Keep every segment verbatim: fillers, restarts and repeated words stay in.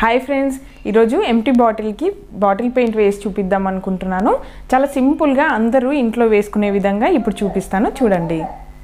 Hi friends, ఈరోజు empty బాటిల్కి bottle paint వేసి చూపిద్దాం అనుకుంటున్నాను. చాలా సింపుల్గా అందరూ ఇంట్లో వేసుకునే విధంగా ఇప్పుడు చూపిస్తాను, చూడండి.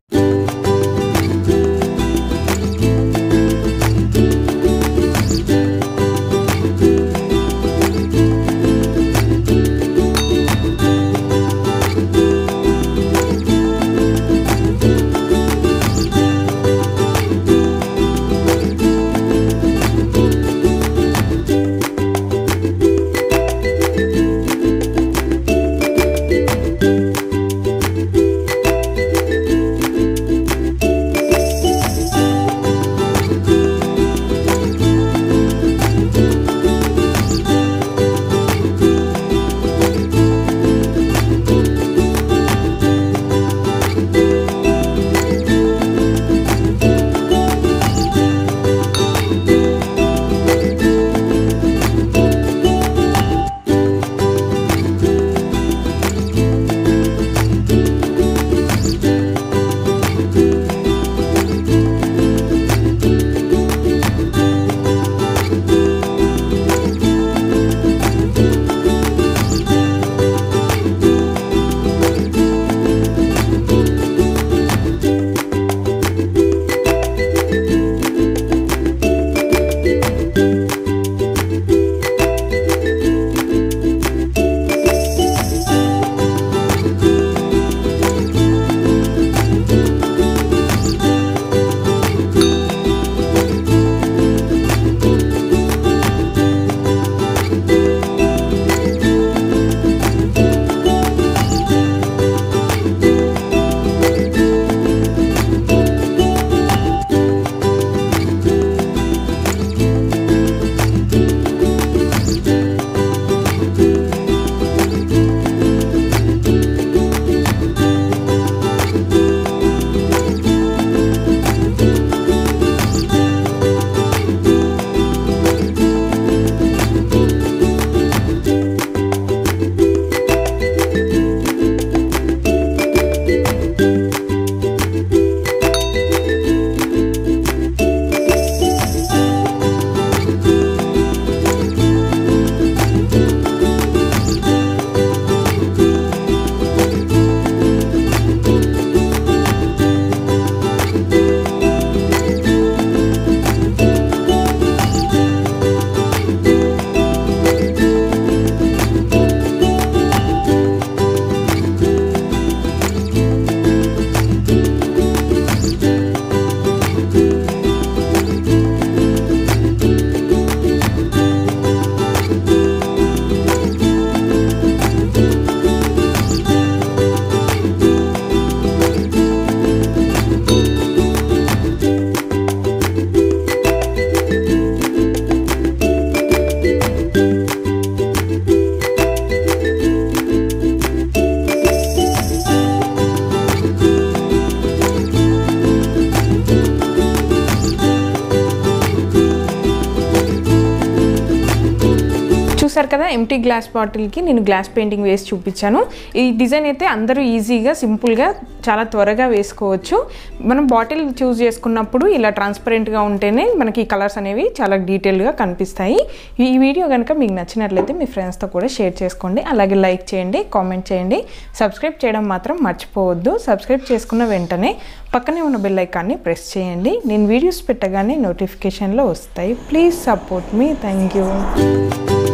చూసారు కదా, ఎంటీ గ్లాస్ బాటిల్కి నేను గ్లాస్ పెయింటింగ్ వేసి చూపించాను. ఈ డిజైన్ అయితే అందరూ ఈజీగా సింపుల్గా చాలా త్వరగా వేసుకోవచ్చు. మనం బాటిల్ చూస్ చేసుకున్నప్పుడు ఇలా ట్రాన్స్పరెంట్గా ఉంటేనే మనకి ఈ కలర్స్ అనేవి చాలా డీటెయిల్గా కనిపిస్తాయి. ఈ వీడియో కనుక మీకు నచ్చినట్లయితే మీ ఫ్రెండ్స్తో కూడా షేర్ చేసుకోండి. అలాగే లైక్ చేయండి, కామెంట్ చేయండి, సబ్స్క్రైబ్ చేయడం మాత్రం మర్చిపోవద్దు. సబ్స్క్రైబ్ చేసుకున్న వెంటనే పక్కనే ఉన్న బెల్ ఐకాన్ని ప్రెస్ చేయండి. నేను వీడియోస్ పెట్టగానే నోటిఫికేషన్లో వస్తాయి. Please support me. Thank you.